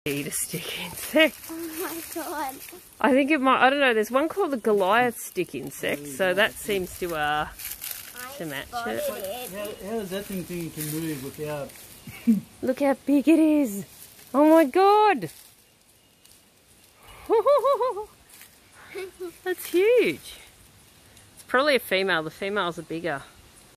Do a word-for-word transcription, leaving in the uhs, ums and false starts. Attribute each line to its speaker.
Speaker 1: Eat a stick insect.
Speaker 2: Oh my god.
Speaker 1: I think it might, I don't know, there's one called the Goliath stick insect, so that seems to uh to match it.
Speaker 2: it.
Speaker 3: How, how does that thing think it can move without...
Speaker 1: Look how big it is. Oh my god. That's huge. It's probably a female. The females are bigger.